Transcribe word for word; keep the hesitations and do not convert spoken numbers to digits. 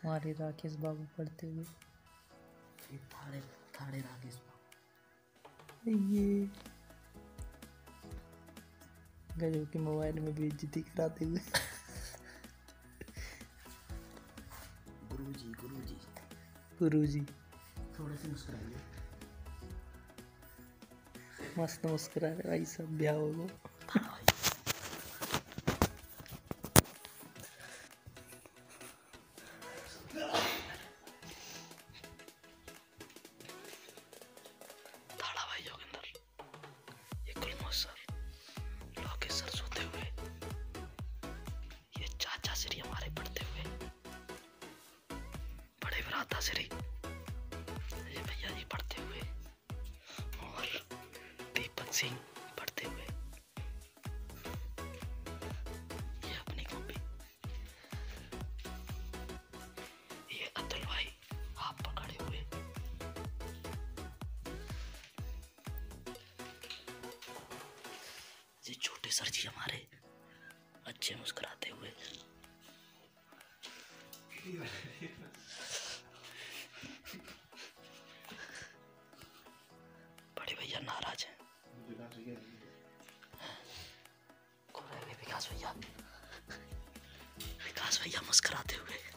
हमारे राकेश बाबू पढ़ते हुए। ये थाड़े थाड़े राकेश बाबू। ये गजब के मोबाइल में बेइज्जती कराते हुए। गुरुजी गुरुजी गुरुजी थोड़े से मुस्कुराइए। मस्त मुस्कुरा रहे भाई सब ब्याह हो। थाड़ा भाई जोगिंदर, ये गुलमोहर सर, लोकेश सर सोते हुए, ये चाचा श्री हमारे पढ़ते हुए, बड़े भ्राता श्री ये भैया जी पढ़ते हुए, और दीपक सिंह पढ़ते हुए, ये अपनी कॉपी, ये अतुल भाई हाथ पकड़े हुए, ये छोटे सर जी हमारे अच्छे मुस्कुराते हुए, बड़े भैया नाराज हैं, विकास भैया विकास भैया मुस्कुराते हुए।